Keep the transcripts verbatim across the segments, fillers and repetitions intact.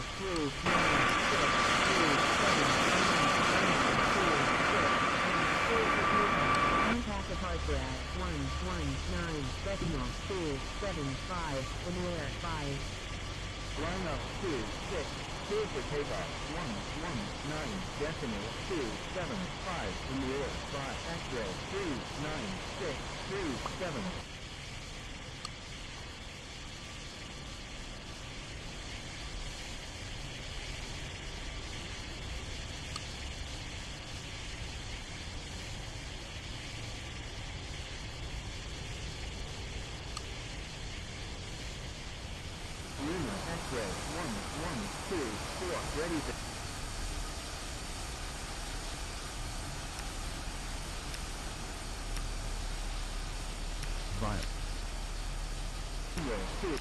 three, nine, six, three, seven, nine, two, six, and four for takeoff. Contact departure at one one nine decimal two seven five in the air five. Line up two six, clear for takeoff one one nine decimal two seven five in the air five. X-ray three nine six three seven. Lima X-ray one one two four ready to Via. zero two.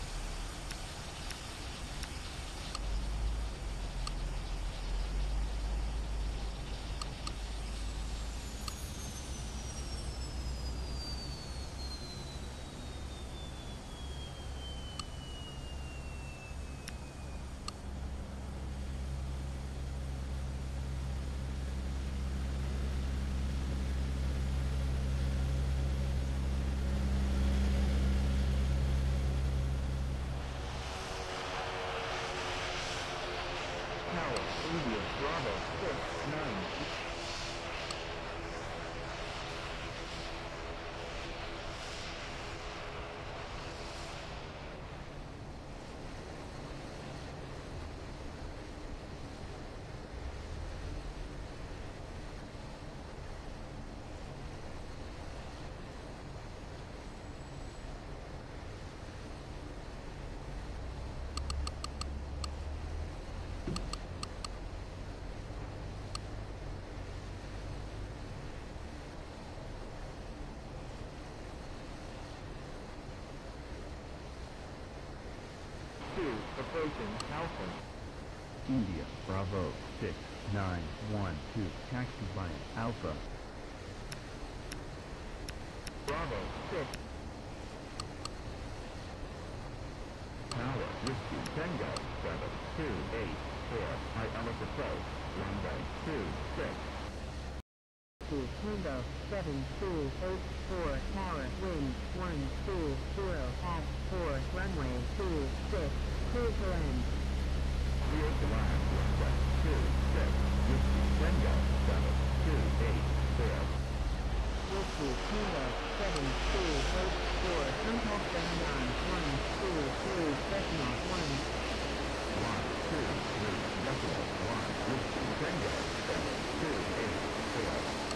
Tower, India, Bravo, six, nine. Two, approaching, Alpha. India, Bravo, six, nine, one, two, taxi via Alpha. Bravo, six. Tower, Whiskey, Tango, seven, two, eight, four, High Alpha approach, runway, two, six. Two Tango seven two eight four tower wind one two zero at four runway two six clear to land. Clear to land, runway, two, six, Whiskey, Tango, seven, two, eight, four. Whiskey Tango seven two eight four contact ground on one two three decimal one. One, two, three, decimal one, Whiskey, Tango, seven, two, eight, four.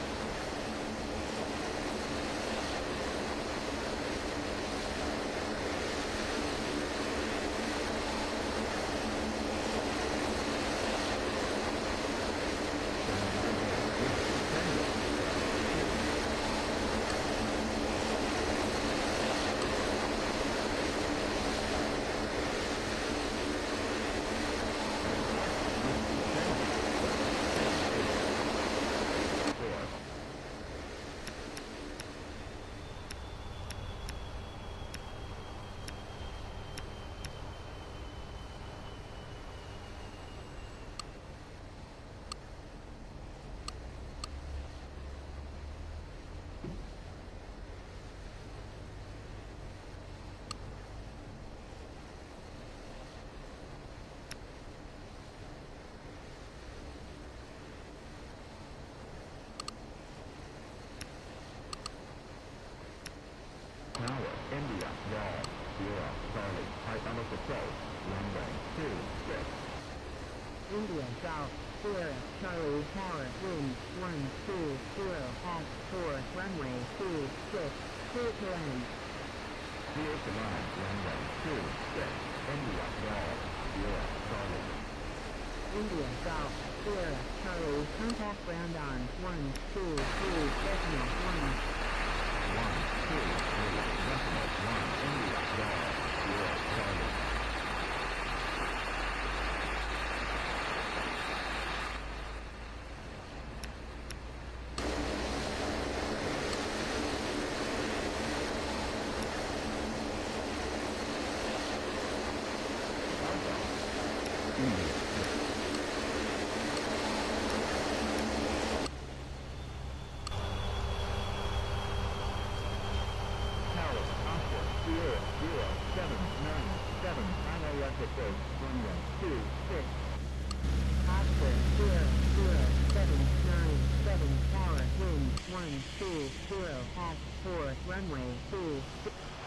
Tower, India, Wall, Zero, Charlie, High Alpha approach, runway, two, six. India Golf Sierra Charlie tower wind one two zero at four runway two six clear to land. Clear to land, runway, two, six, India, Wall, Zero, Charlie. India Golf Sierra Charlie contact ground on one two three decimal one. One, two, three, decimal one, India, Wall, Zero, Charlie. seven nine seven. Final left approach, runway two six. Oscar zero zero seven nine seven tower wind one two zero at four runway two six.